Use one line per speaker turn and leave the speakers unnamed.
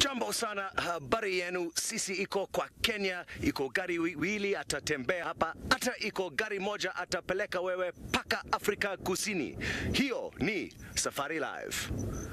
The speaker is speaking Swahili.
Jambo sana, habari yenu. Sisi iko kwa Kenya, iko gari wili atatembea hapa, hata iko gari moja atapeleka wewe paka Afrika Kusini. Hiyo ni Safari Live.